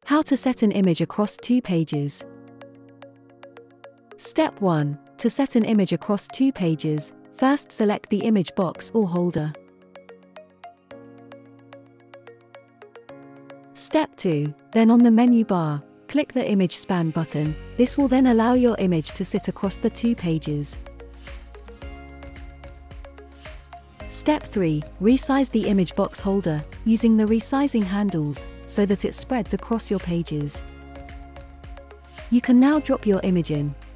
How to set an image across 2 pages. Step 1. To set an image across 2 pages, first select the image box or holder. Step 2. Then on the menu bar, click the Image Span button. This will then allow your image to sit across the 2 pages. Step 3. Resize the image box holder, using the resizing handles, so that it spreads across your pages. You can now drop your image in.